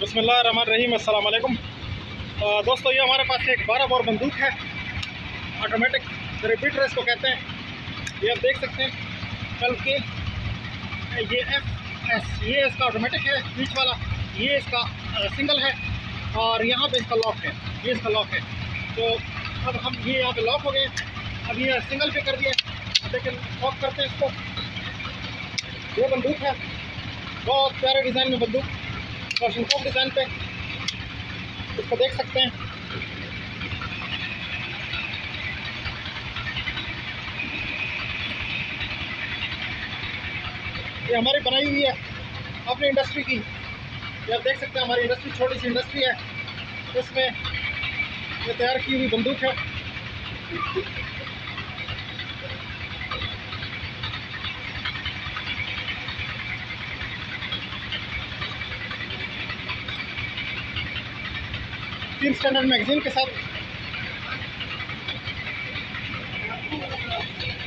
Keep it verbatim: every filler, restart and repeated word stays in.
बिस्मिल्लाहिर्रहमानिर्रहीम, अस्सलाम वालेकुम। दोस्तों, ये हमारे पास एक बारह बोर बंदूक है, ऑटोमेटिक रिपीटर इसको कहते हैं। ये आप देख सकते हैं कल के, ये एफ एस ये इसका ऑटोमेटिक है, बीच वाला ये इसका आ, सिंगल है, और यहाँ पे इसका लॉक है, ये इसका लॉक है। तो अब हम ये यहाँ पे लॉक हो गए, अब ये सिंगल पे कर दिया। लेकिन लॉक करते हैं इसको। ये बंदूक है, बहुत प्यारे डिज़ाइन में बंदूक, क्लाशनकोव डिज़ाइन पे, इसको देख सकते हैं। ये हमारी बनाई हुई है अपनी इंडस्ट्री की। ये आप देख सकते हैं, हमारी इंडस्ट्री छोटी सी इंडस्ट्री है, इसमें ये तैयार की हुई बंदूक है। तीन स्टैंडर्ड मैगजीन के साथ।